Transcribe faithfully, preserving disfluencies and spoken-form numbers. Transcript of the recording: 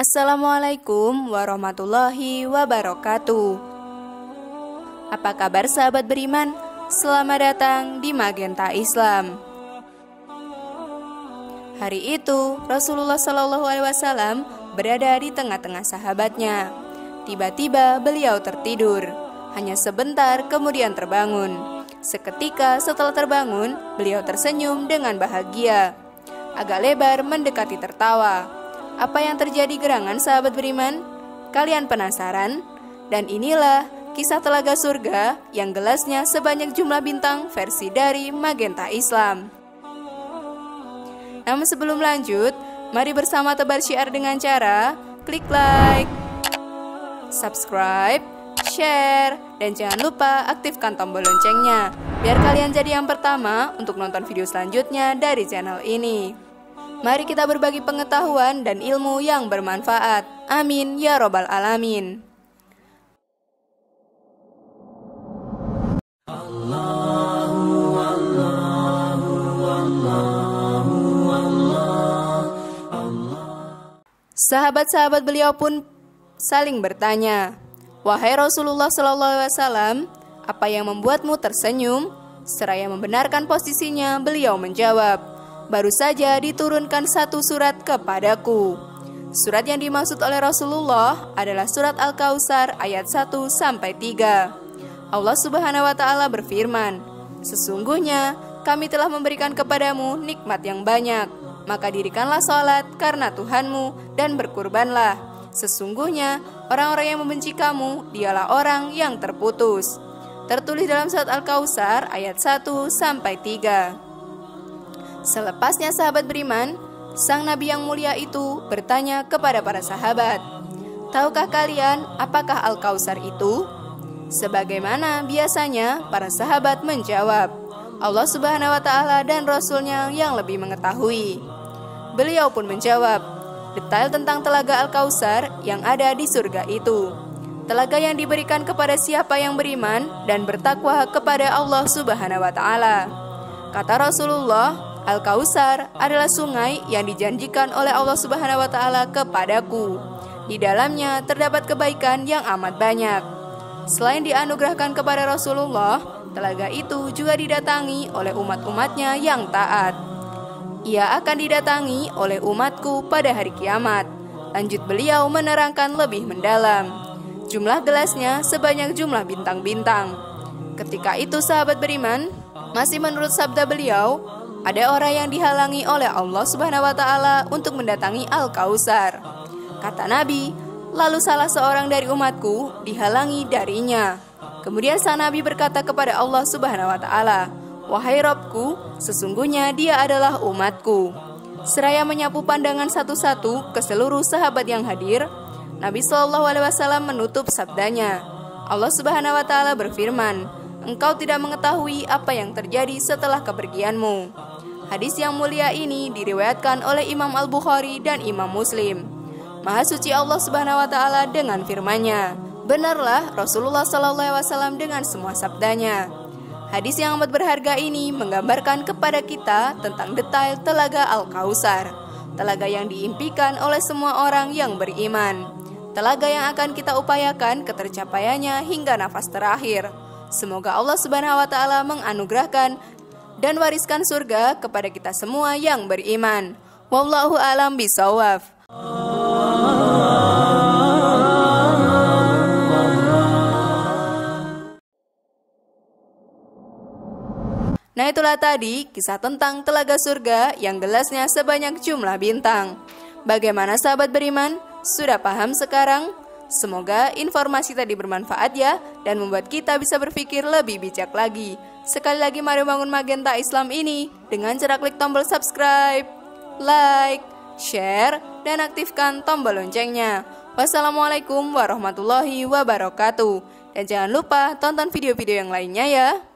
Assalamualaikum warahmatullahi wabarakatuh. Apa kabar sahabat beriman? Selamat datang di Magenta Islam. Hari itu Rasulullah Shallallahu Alaihi Wasallam berada di tengah-tengah sahabatnya. Tiba-tiba beliau tertidur. Hanya sebentar kemudian terbangun. Seketika setelah terbangun, beliau tersenyum dengan bahagia. Agak lebar mendekati tertawa. Apa yang terjadi gerangan sahabat beriman? Kalian penasaran? Dan inilah kisah telaga surga yang gelasnya sebanyak jumlah bintang versi dari Magenta Islam. Namun sebelum lanjut, mari bersama tebar syiar dengan cara klik like, subscribe, share, dan jangan lupa aktifkan tombol loncengnya biar kalian jadi yang pertama untuk nonton video selanjutnya dari channel ini. Mari kita berbagi pengetahuan dan ilmu yang bermanfaat. Amin ya robbal alamin. Sahabat-sahabat beliau pun saling bertanya, "Wahai Rasulullah Shallallahu Alaihi Wasallam, apa yang membuatmu tersenyum?" Seraya membenarkan posisinya, beliau menjawab, "Baru saja diturunkan satu surat kepadaku." Surat yang dimaksud oleh Rasulullah adalah surat Al-Kautsar ayat satu sampai tiga. Allah Subhanahu wa taala berfirman, "Sesungguhnya kami telah memberikan kepadamu nikmat yang banyak, maka dirikanlah salat karena Tuhanmu dan berkurbanlah. Sesungguhnya orang-orang yang membenci kamu dialah orang yang terputus." Tertulis dalam surat Al-Kautsar ayat satu sampai tiga. Selepasnya sahabat beriman, sang Nabi yang mulia itu bertanya kepada para sahabat, "Tahukah kalian apakah Al-Kautsar itu?" Sebagaimana biasanya para sahabat menjawab, "Allah Subhanahu wa taala dan Rasulnya yang lebih mengetahui." Beliau pun menjawab, "Detail tentang telaga Al-Kautsar yang ada di surga itu, telaga yang diberikan kepada siapa yang beriman dan bertakwa kepada Allah Subhanahu wa taala." Kata Rasulullah, "Al-Kautsar adalah sungai yang dijanjikan oleh Allah Subhanahu wa taala kepadaku. Di dalamnya terdapat kebaikan yang amat banyak." Selain dianugerahkan kepada Rasulullah, telaga itu juga didatangi oleh umat-umatnya yang taat. "Ia akan didatangi oleh umatku pada hari kiamat." Lanjut beliau menerangkan lebih mendalam. Jumlah gelasnya sebanyak jumlah bintang-bintang. Ketika itu sahabat beriman, masih menurut sabda beliau, ada orang yang dihalangi oleh Allah Subhanahu wa taala untuk mendatangi Al-Kautsar. Kata Nabi, lalu salah seorang dari umatku dihalangi darinya. Kemudian sang Nabi berkata kepada Allah Subhanahu wa taala, "Wahai Rabbku, sesungguhnya dia adalah umatku." Seraya menyapu pandangan satu-satu ke seluruh sahabat yang hadir, Nabi Shallallahu Alaihi Wasallam menutup sabdanya. Allah Subhanahu wa taala berfirman, "Engkau tidak mengetahui apa yang terjadi setelah kepergianmu." Hadis yang mulia ini diriwayatkan oleh Imam Al-Bukhari dan Imam Muslim. Maha suci Allah Subhanahu wa taala dengan firman-Nya. Benarlah Rasulullah Shallallahu Alaihi Wasallam dengan semua sabdanya. Hadis yang amat berharga ini menggambarkan kepada kita tentang detail telaga Al-Kautsar, telaga yang diimpikan oleh semua orang yang beriman, telaga yang akan kita upayakan ketercapaiannya hingga nafas terakhir. Semoga Allah Subhanahu wa taala menganugerahkan dan wariskan surga kepada kita semua yang beriman. Wallahu a'lam bishawab. Nah, itulah tadi kisah tentang telaga surga yang gelasnya sebanyak jumlah bintang. Bagaimana sahabat beriman? Sudah paham sekarang? Semoga informasi tadi bermanfaat ya, dan membuat kita bisa berpikir lebih bijak lagi. Sekali lagi mari bangun Magenta Islam ini dengan cara klik tombol subscribe, like, share, dan aktifkan tombol loncengnya. Wassalamualaikum warahmatullahi wabarakatuh. Dan jangan lupa tonton video-video yang lainnya ya.